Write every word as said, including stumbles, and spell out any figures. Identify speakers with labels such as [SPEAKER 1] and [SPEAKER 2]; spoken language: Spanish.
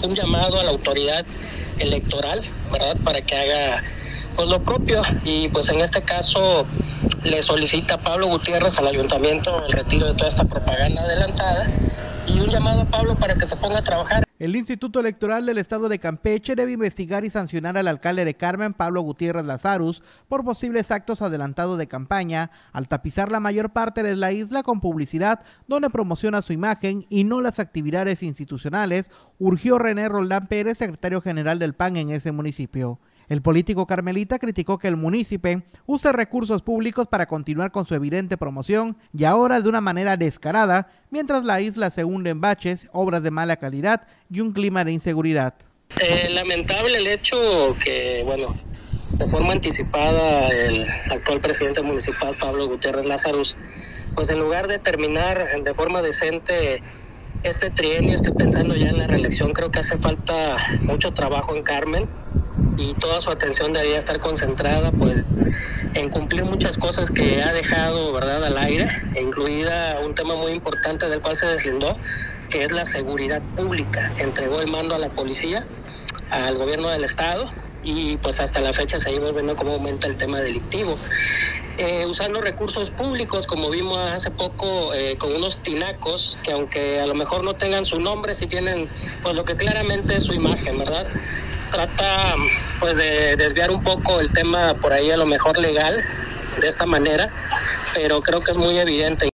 [SPEAKER 1] un llamado a la autoridad electoral, ¿verdad?, para que haga pues lo propio, y pues en este caso le solicita a Pablo Gutiérrez al ayuntamiento el retiro de toda esta propaganda adelantada, y un llamado a Pablo para que se ponga a trabajar.
[SPEAKER 2] El Instituto Electoral del Estado de Campeche debe investigar y sancionar al alcalde de Carmen, Pablo Gutiérrez Lazarus, por posibles actos adelantados de campaña al tapizar la mayor parte de la isla con publicidad donde promociona su imagen y no las actividades institucionales, urgió René Roldán Pérez, secretario general del P A N en ese municipio. El político carmelita criticó que el municipio use recursos públicos para continuar con su evidente promoción y ahora de una manera descarada, mientras la isla se hunde en baches, obras de mala calidad y un clima de inseguridad.
[SPEAKER 1] Eh, lamentable el hecho que, bueno, de forma anticipada el actual presidente municipal, Pablo Gutiérrez Lazarus, pues en lugar de terminar de forma decente este trienio, esté pensando ya en la reelección. Creo que hace falta mucho trabajo en Carmen, y toda su atención debería estar concentrada pues en cumplir muchas cosas que ha dejado, ¿verdad?, al aire, incluida un tema muy importante del cual se deslindó, que es la seguridad pública. Entregó el mando a la policía, al gobierno del estado, y pues hasta la fecha seguimos viendo cómo aumenta el tema delictivo. Eh, usando recursos públicos, como vimos hace poco, eh, con unos tinacos que, aunque a lo mejor no tengan su nombre, sí tienen pues lo que claramente es su imagen, ¿verdad? Trata pues de desviar un poco el tema por ahí a lo mejor legal de esta manera, pero creo que es muy evidente.